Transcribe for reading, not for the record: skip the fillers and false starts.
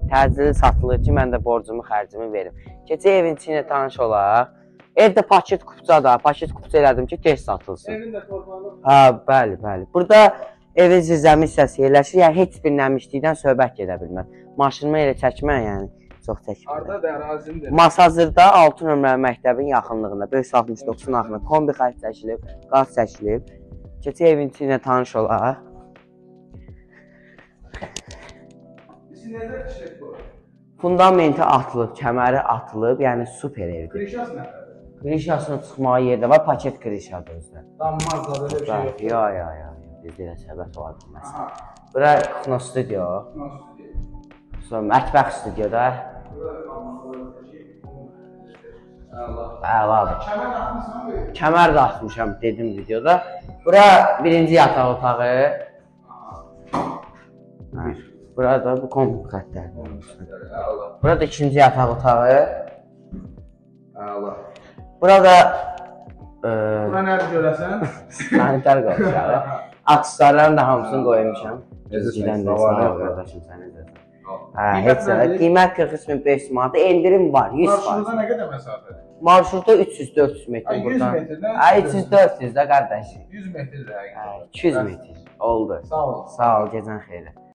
Təcili satılır ki, mən də borcumu, xərcimi verim. Keçək evin içinə tanış olaq. Evdə paket kupçadır. Paket kupça elədim ki, tez satılsın. Evin də torbanı. Ha, bəli, bəli. Burada evin zirzəmi hissəsi yerləşir. Yəni heç bir nəmişlikdən söhbət gedə bilməz. Maşınımı elə çəkmə, yəni çox çəkmə. Hardadır ərazindir? Masazırda 6 nömrəli məktəbin yaxınlığında, böyük 69-un axında kombi xətt çəkilib, qaz çəkilib. Keçək evin içinə tanış olaq. Necə işlək bu? Fundamenti atılıb, kəməri atılıb, yəni super evdir. Krişas nədir? Krişasının çıxmağı yerdə var, paket krişadır özdə. Dammaz da belə bir şey yox. Ya. Bizdə elə səbət olar bilməz. Bura Kno Studio. Sonra mətbəx studioda. Əladır. Kəmər atmışsan mı? Kəmər də atmışam dedim videoda. Bura birinci yataq otağı. Burada bu kombi xəttlərdir. Burada ikinci yataq otağı. Burada Bura nədir görəsən? sanitar qolçağı. Aksessuarların da hamısını qoymuşam. Özgüdən də sağ ol qardaşım sənə də. Heç nə. Qiymət 43.500 manat. Endirim var 100%. Marşruta nə qədər məsafədir? Marşrutda 300-400 metr buradan. 100 metrdən? 300-400 də qardaş. 100 metrdir həqiqətən. 200 metr oldu. Sağ ol. Sağ ol, gecən xeyirə.